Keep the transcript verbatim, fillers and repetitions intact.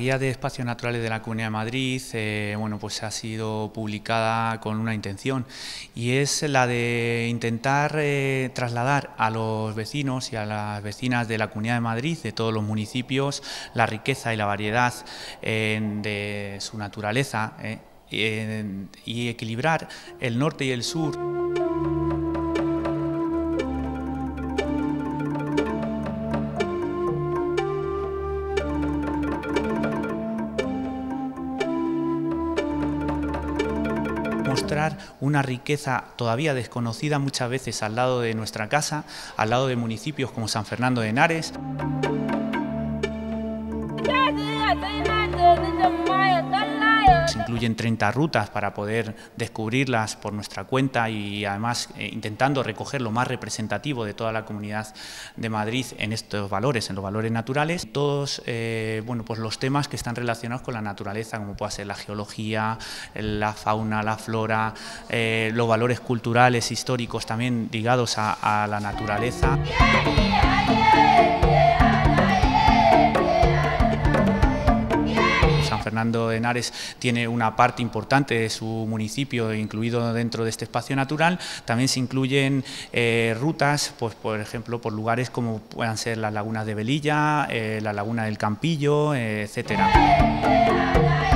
Guía de Espacios Naturales de la Comunidad de Madrid eh, bueno, pues ha sido publicada con una intención, y es la de intentar eh, trasladar a los vecinos y a las vecinas de la Comunidad de Madrid, de todos los municipios, la riqueza y la variedad eh, de su naturaleza eh, eh, y equilibrar el norte y el sur. Mostrar una riqueza todavía desconocida muchas veces al lado de nuestra casa, al lado de municipios como San Fernando de Henares. Se incluyen treinta rutas para poder descubrirlas por nuestra cuenta y además eh, intentando recoger lo más representativo de toda la Comunidad de Madrid en estos valores, en los valores naturales. Todos eh, bueno, pues los temas que están relacionados con la naturaleza, como puede ser la geología, la fauna, la flora, eh, los valores culturales, históricos también ligados a, a la naturaleza. San Fernando de Henares tiene una parte importante de su municipio incluido dentro de este espacio natural. También se incluyen eh, rutas, pues, por ejemplo, por lugares como puedan ser las lagunas de Velilla, eh, la laguna del Campillo, eh, etcétera.